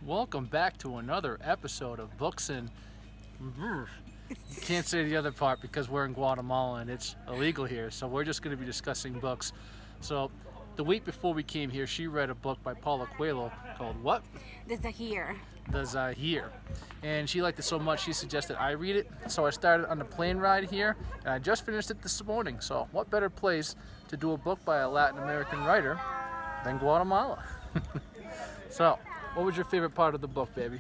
Welcome back to another episode of Books and... You can't say the other part because we're in Guatemala and it's illegal here, so we're just going to be discussing books. So, the week before we came here, she read a book by Paulo Coelho called what? The Zahir. The Zahir. And she liked it so much she suggested I read it. So I started on the plane ride here, and I just finished it this morning. So what better place to do a book by a Latin American writer than Guatemala? So, what was your favorite part of the book, baby?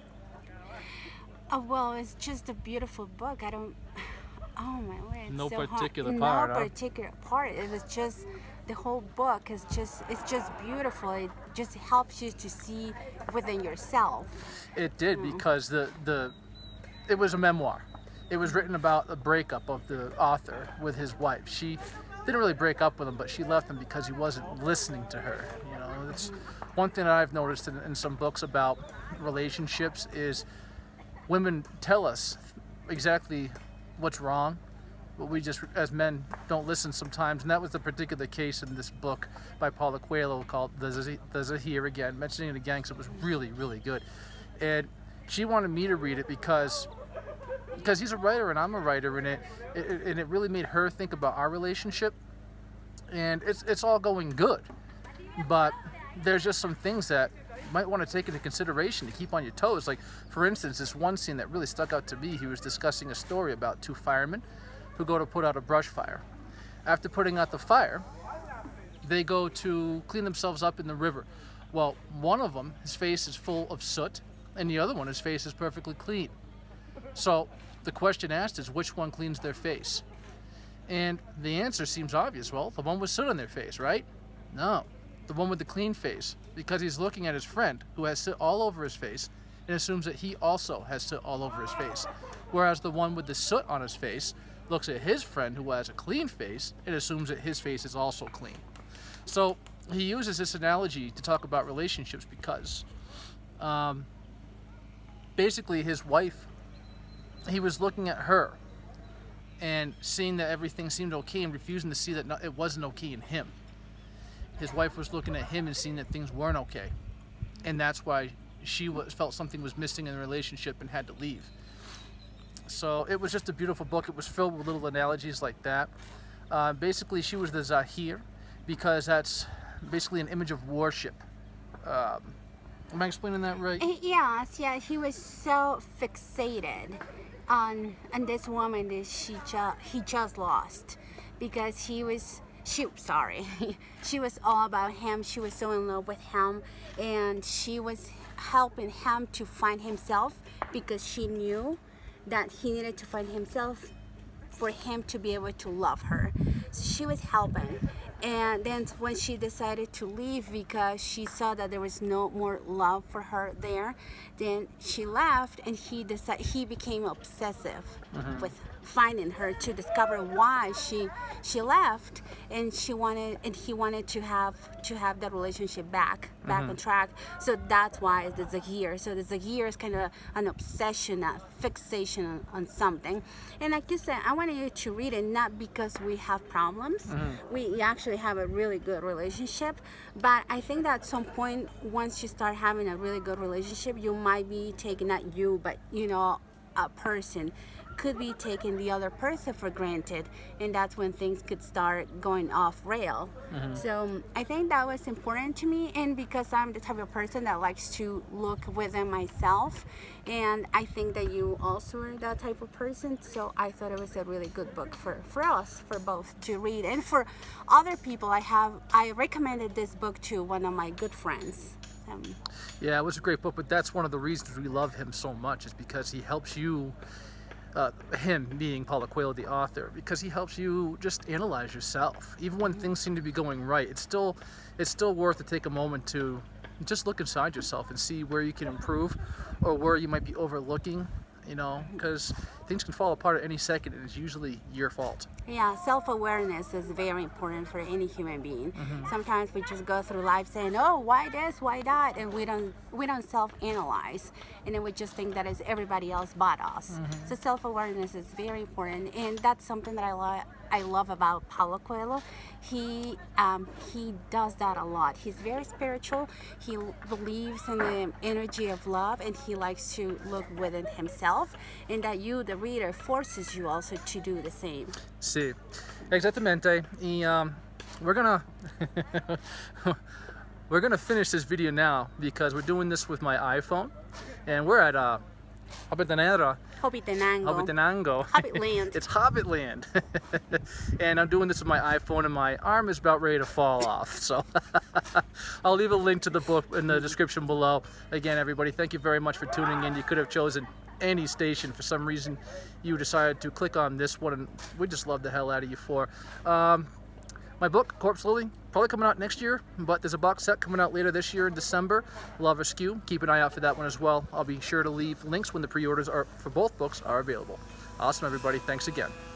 Well, it's just a beautiful book. I don't... Oh my word. No so particular hard. part, No huh? particular part. It was just... The whole book is just... It's just beautiful. It just helps you to see within yourself. It did, because it was a memoir. It was written about a breakup of the author with his wife. She didn't really break up with him, but she left him because he wasn't listening to her. You know, it's one thing that I've noticed in some books about relationships is women tell us exactly what's wrong, but we just, as men, don't listen sometimes. And that was the particular case in this book by Paulo Coelho called The Zahir, again, mentioning it again because it was really, really good. And she wanted me to read it because he's a writer and I'm a writer, and it really made her think about our relationship. And it's all going good, but there's just some things that you might want to take into consideration to keep on your toes. Like, for instance, this one scene that really stuck out to me, he was discussing a story about two firemen who go to put out a brush fire. After putting out the fire, they go to clean themselves up in the river. Well, one of them, his face is full of soot, and the other one, his face is perfectly clean. So the question asked is, which one cleans their face? And the answer seems obvious. Well, the one with soot on their face, right? No, the one with the clean face, because he's looking at his friend who has soot all over his face and assumes that he also has soot all over his face. Whereas the one with the soot on his face looks at his friend who has a clean face and assumes that his face is also clean. So he uses this analogy to talk about relationships because basically his wife, he was looking at her and seeing that everything seemed okay and refusing to see that it wasn't okay in him. His wife was looking at him and seeing that things weren't okay. And that's why she felt something was missing in the relationship and had to leave. So it was just a beautiful book. It was filled with little analogies like that. Basically, she was the Zahir because that's basically an image of worship. Am I explaining that right? Yes, yeah. He was so fixated on this woman that he just lost, because she was all about him. She was so in love with him, and she was helping him to find himself, because she knew that he needed to find himself for him to be able to love her. So she was helping. And then when she decided to leave because she saw that there was no more love for her there, then she left, and he became obsessive with finding her, to discover why she left, and he wanted to have that relationship back on track. So that's why it's the Zahir. So the Zahir is kind of an obsession, a fixation on something. And like you said, I wanted you to read it not because we have problems. We actually have a really good relationship, but I think that at some point, once you start having a really good relationship, you might be taking, not you, but you know, a person could be taking the other person for granted, and that's when things could start going off rail. So I think that was important to me, and because I'm the type of person that likes to look within myself, and I think that you also are that type of person, so I thought it was a really good book for us, for both to read. And for other people, I recommended this book to one of my good friends. Yeah, it was a great book, but that's one of the reasons we love him so much, is because he helps you, him being Paulo Coelho, the author, because he helps you just analyze yourself. Even when things seem to be going right, it's still worth to take a moment to just look inside yourself and see where you can improve or where you might be overlooking, you know, because things can fall apart at any second, and it's usually your fault. Yeah, self-awareness is very important for any human being. Sometimes we just go through life saying, oh, why this, why that, and we don't self-analyze, and then we just think that it's everybody else but us. So self-awareness is very important, and that's something that I love about Paulo Coelho. He does that a lot. He's very spiritual. He believes in the energy of love, and he likes to look within himself, and that you, the reader, forces you also to do the same. Sí, exactamente. Y we're gonna we're gonna finish this video now because we're doing this with my iPhone, and we're at Hobbitenango. Hobbitland. It's Hobbitland. And I'm doing this with my iPhone, and my arm is about ready to fall off. So I'll leave a link to the book in the description below. Again, everybody, thank you very much for tuning in. You could have chosen any station. For some reason, you decided to click on this one, and we just love the hell out of you for. My book, Corpse Lily, probably coming out next year, but there's a box set coming out later this year in December, Love Askew. Keep an eye out for that one as well. I'll be sure to leave links when the pre-orders for both books are available. Awesome, everybody. Thanks again.